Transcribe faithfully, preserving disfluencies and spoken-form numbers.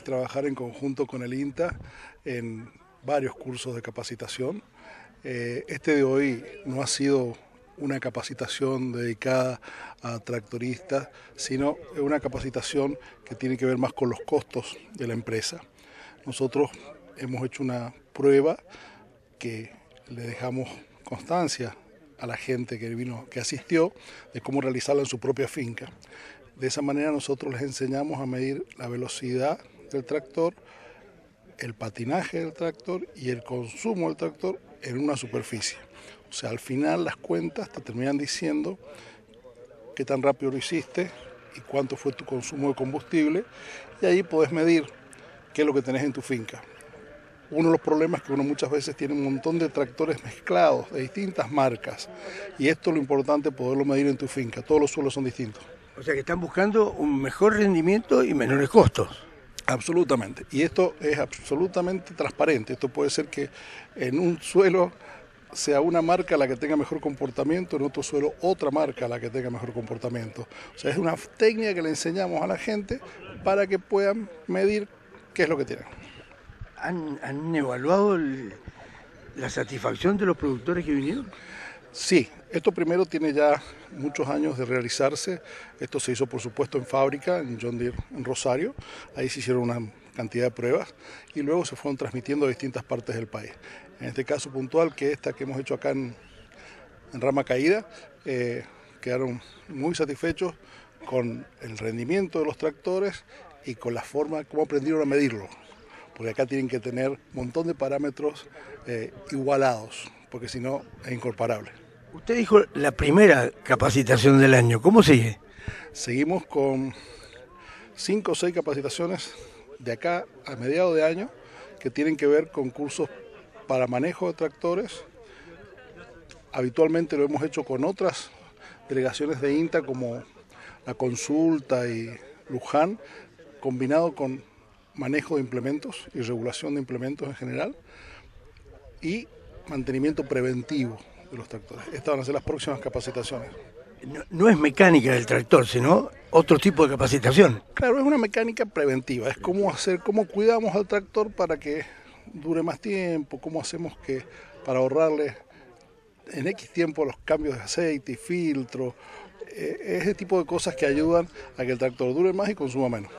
trabajar en conjunto con el INTA en varios cursos de capacitación. Eh, este de hoy no ha sido una capacitación dedicada a tractoristas, sino una capacitación que tiene que ver más con los costos de la empresa. Nosotros hemos hecho una prueba que le dejamos constancia a la gente que vino, que asistió, de cómo realizarla en su propia finca. De esa manera nosotros les enseñamos a medir la velocidad del tractor, el patinaje del tractor y el consumo del tractor en una superficie. O sea, al final las cuentas te terminan diciendo qué tan rápido lo hiciste y cuánto fue tu consumo de combustible, y ahí podés medir qué es lo que tenés en tu finca. Uno de los problemas es que uno muchas veces tiene un montón de tractores mezclados de distintas marcas, y esto es lo importante, poderlo medir en tu finca. Todos los suelos son distintos. O sea que están buscando un mejor rendimiento y menores costos. Absolutamente, y esto es absolutamente transparente. Esto puede ser que en un suelo sea una marca la que tenga mejor comportamiento, en otro suelo otra marca la que tenga mejor comportamiento. O sea, es una técnica que le enseñamos a la gente para que puedan medir qué es lo que tienen. ¿Han, han evaluado el, la satisfacción de los productores que vinieron? Sí, esto primero tiene ya muchos años de realizarse. Esto se hizo, por supuesto, en fábrica, en John Deere, en Rosario. Ahí se hicieron una cantidad de pruebas y luego se fueron transmitiendo a distintas partes del país. En este caso puntual, que esta que hemos hecho acá en, en Rama Caída, eh, quedaron muy satisfechos con el rendimiento de los tractores y con la forma como aprendieron a medirlo. Porque acá tienen que tener un montón de parámetros eh, igualados, porque si no es incomparable. Usted dijo la primera capacitación del año, ¿cómo sigue? Seguimos con cinco o seis capacitaciones de acá a mediados de año que tienen que ver con cursos para manejo de tractores. Habitualmente lo hemos hecho con otras delegaciones de INTA como La Consulta y Luján, combinado con manejo de implementos y regulación de implementos en general y mantenimiento preventivo de los tractores. Estas van a ser las próximas capacitaciones. No, no es mecánica del tractor, sino otro tipo de capacitación. Claro, es una mecánica preventiva, es cómo hacer, cómo cuidamos al tractor para que dure más tiempo, cómo hacemos que para ahorrarle en X tiempo los cambios de aceite y filtro, eh, ese tipo de cosas que ayudan a que el tractor dure más y consuma menos.